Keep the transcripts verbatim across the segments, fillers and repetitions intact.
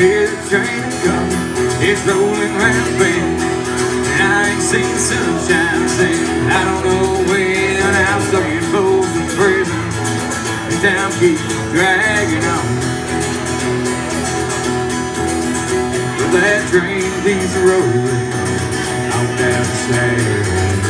hear the train coming, it's rolling round the bend. And I ain't seen the sunshine since I don't know when. I'm stuck in Folsom Prison, and time keeps dragging on. But that train keeps rolling on down the Saturday.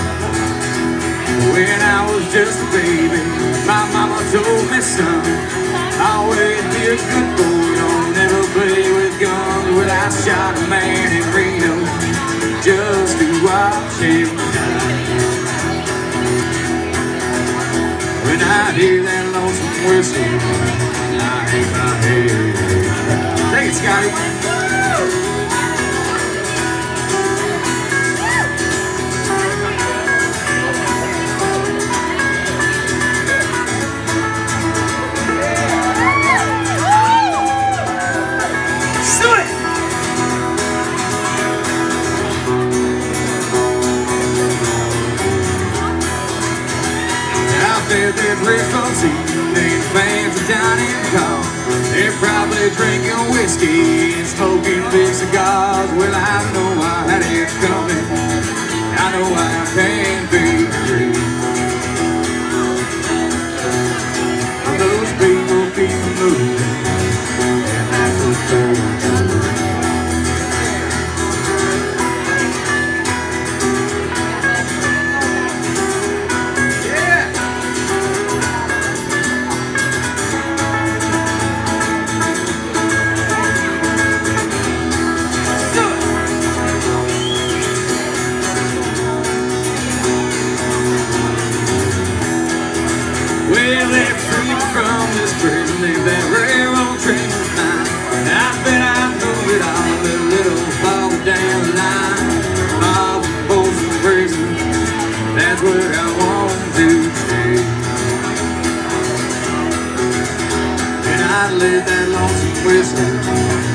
When I was just a baby, my mama told me, son, always be a good boy, don't never play with guns. Well, I shot a man in Reno just to watch him die. When I hear that lonesome whistle, I hang my head. Take it, Scotty. They're playing Folsom, they fans are down in town. They're probably drinking whiskey and smoking big cigars. Well, I know I had it coming, I know I can't be free. Those people keep moving, and that's what's going on. Well, they're free from this prison, leave that railroad train of mine. I bet I know it all, a little farther down the line. Folsom Folsom Prison, that's where I want to stay. And I'd let that lonesome whistle